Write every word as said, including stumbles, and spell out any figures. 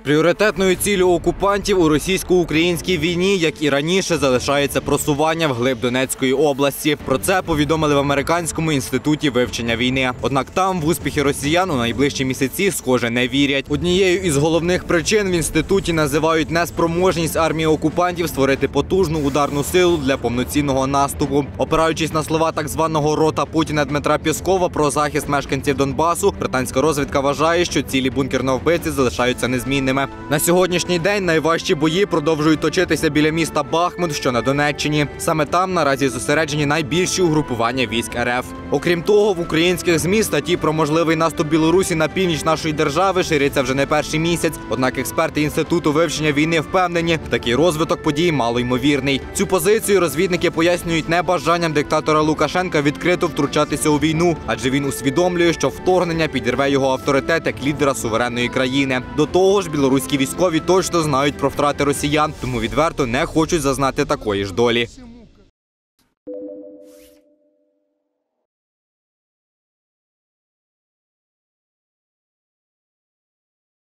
Пріоритетною ціллю окупантів у російсько-українській війні, як і раніше, залишається просування вглиб Донецької області. Про це повідомили в Американському інституті вивчення війни. Однак там в успіхи росіян у найближчі місяці, схоже, не вірять. Однією із головних причин в інституті називають неспроможність армії окупантів створити потужну ударну силу для повноцінного наступу. Опираючись на слова так званого рота Путіна Дмитра Пєскова про захист мешканців Донбасу, британська розвідка вважає, що цілі бункерного вбивці залишаються незмінними. На сьогоднішній день найважчі бої продовжують точитися біля міста Бахмут, що на Донеччині. Саме там наразі зосереджені найбільші угрупування військ ер еф. Окрім того, в українських ЗМІ статті про можливий наступ Білорусі на північ нашої держави ширяться вже не перший місяць. Однак експерти Інституту вивчення війни впевнені, такий розвиток подій малоймовірний. Цю позицію розвідники пояснюють небажанням диктатора Лукашенка відкрито втручатися у війну, адже він усвідомлює, що вторгнення підірве його авторитет як лідера суверенної країни. До того ж, білоруські військові точно знають про втрати росіян, тому відверто не хочуть зазнати такої ж долі.